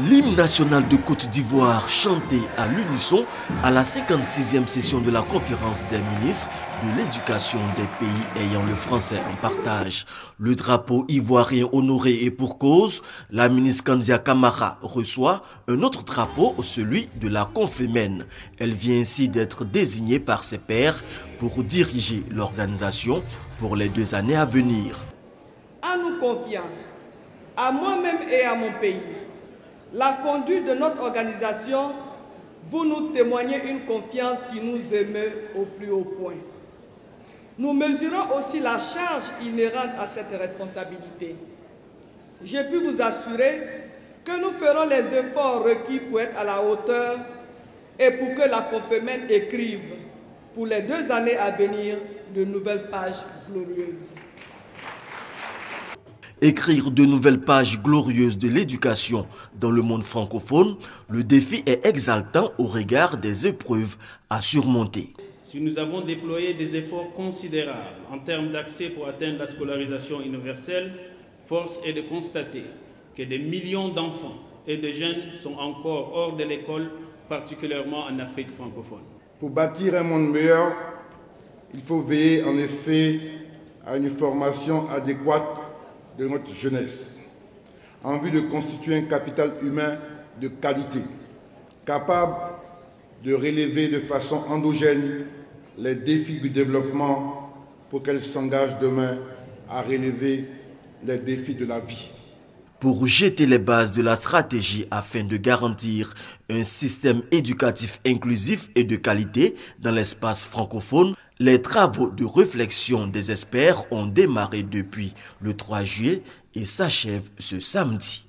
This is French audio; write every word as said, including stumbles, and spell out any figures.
L'hymne national de Côte d'Ivoire chanté à l'unisson à la cinquante-sixième session de la conférence des ministres de l'éducation des pays ayant le français en partage. Le drapeau ivoirien honoré et pour cause, la ministre Kandia Camara reçoit un autre drapeau, celui de la Confémène. Elle vient ainsi d'être désignée par ses pairs pour diriger l'organisation pour les deux années à venir. En nous confiant, à moi-même et à mon pays, la conduite de notre organisation, vous nous témoignez une confiance qui nous émeut au plus haut point. Nous mesurons aussi la charge inhérente à cette responsabilité. Je puis vous assurer que nous ferons les efforts requis pour être à la hauteur et pour que la Confémène écrive pour les deux années à venir de nouvelles pages glorieuses. Écrire de nouvelles pages glorieuses de l'éducation dans le monde francophone, le défi est exaltant au regard des épreuves à surmonter. Si nous avons déployé des efforts considérables en termes d'accès pour atteindre la scolarisation universelle, force est de constater que des millions d'enfants et de jeunes sont encore hors de l'école, particulièrement en Afrique francophone. Pour bâtir un monde meilleur, il faut veiller en effet à une formation adéquate de notre jeunesse, en vue de constituer un capital humain de qualité, capable de relever de façon endogène les défis du développement pour qu'elle s'engage demain à relever les défis de la vie. Pour jeter les bases de la stratégie afin de garantir un système éducatif inclusif et de qualité dans l'espace francophone, les travaux de réflexion des experts ont démarré depuis le trois juillet et s'achèvent ce samedi.